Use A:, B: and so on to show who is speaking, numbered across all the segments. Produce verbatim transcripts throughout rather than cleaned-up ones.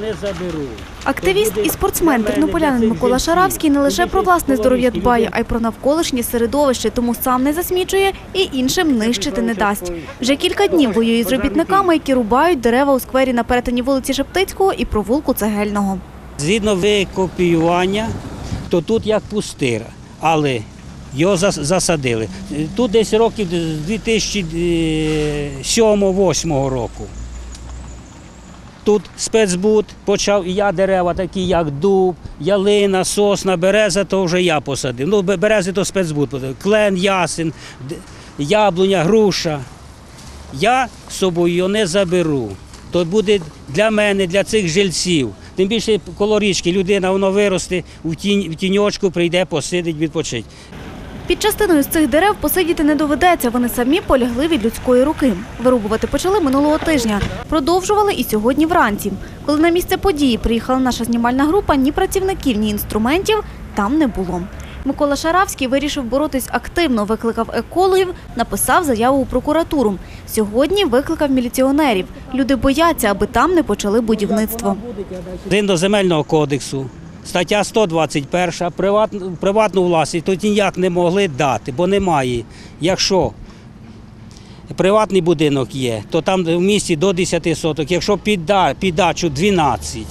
A: Активіст і спортсмен тернополянин Микола Шаравський не лише про власне здоров'я дбає, а й про навколишнє середовище, тому сам не засмічує і іншим нищити не дасть. Вже кілька днів воює з робітниками, які рубають дерева у сквері на перетині вулиці Шептицького і провулку Цегельного.
B: Згідно викопіювання, то тут як пустира, але його засадили. Тут десь років з дві тисячі сьомого-восьмого року. Тут спецбуд почав, і я дерева такі, як дуб, ялина, сосна, береза, то вже я посадив. Ну, берези то спецбуд посадив. Клен, ясен, яблуня, груша. Я з собою його не заберу. То буде для мене, для цих жильців. Тим більше коло річки людина, воно виросте, в тіньочку прийде, посидить, відпочить.
A: Під частиною з цих дерев посидіти не доведеться, вони самі полягли від людської руки. Вирубувати почали минулого тижня. Продовжували і сьогодні вранці. Коли на місце події приїхала наша знімальна група, ні працівників, ні інструментів там не було. Микола Шаравський вирішив боротись активно, викликав екологів, написав заяву у прокуратуру. Сьогодні викликав міліціонерів. Люди бояться, аби там не почали будівництво.
B: Згідно земельного кодексу, стаття сто двадцять перша, приватну, приватну власність тут ніяк не могли дати, бо немає. Якщо приватний будинок є, то там в місті до десяти соток, якщо під, під дачу дванадцять.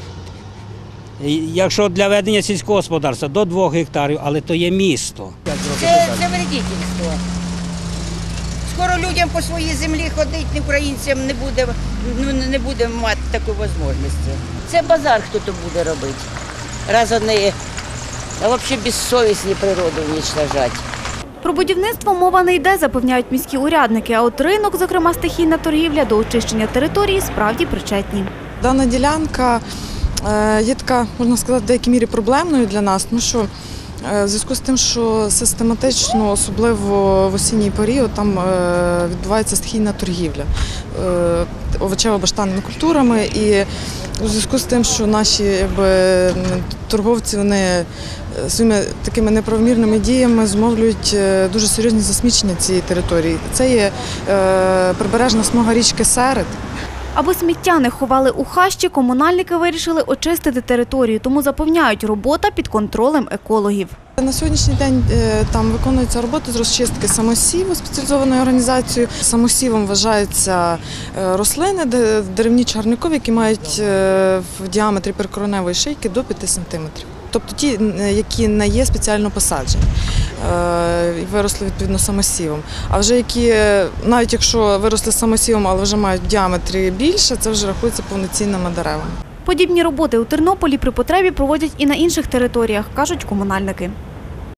B: Якщо для ведення сільського господарства до двох гектарів, але то є місто.
C: Це, це вредительство. Скоро людям по своїй землі ходити, українцям не буде, не буде мати таку можливість. Це базар хто-то буде робити. Раз вони, а взагалі безсовісні природу уничтожать.
A: Про будівництво мова не йде, запевняють міські урядники, а от ринок, зокрема стихійна торгівля, до очищення території справді причетні.
D: Дана ділянка є така, можна сказати, в деякій мірі проблемною для нас, тому що в зв'язку з тим, що систематично, особливо в осінній період, там відбувається стихійна торгівля овочево-баштанними культурами, і у зв'язку з тим, що наші якби, торговці вони своїми такими неправомірними діями зумовлюють дуже серйозні засмічення цієї території. Це є прибережна смуга річки Серед.
A: Аби сміття не ховали у хащі, комунальники вирішили очистити територію, тому запевняють, робота під контролем екологів.
D: На сьогоднішній день там виконується робота з розчистки самосіву спеціалізованою організацією. Самосівом вважаються рослини, деревні чагарникові, які мають в діаметрі прикореневої шийки до п'яти сантиметрів. Тобто ті, які не є спеціально посаджені і виросли відповідно самосівом. А вже які, навіть якщо виросли самосівом, але вже мають в діаметрі більше, це вже рахується повноцінними деревами.
A: Подібні роботи у Тернополі при потребі проводять і на інших територіях, кажуть комунальники.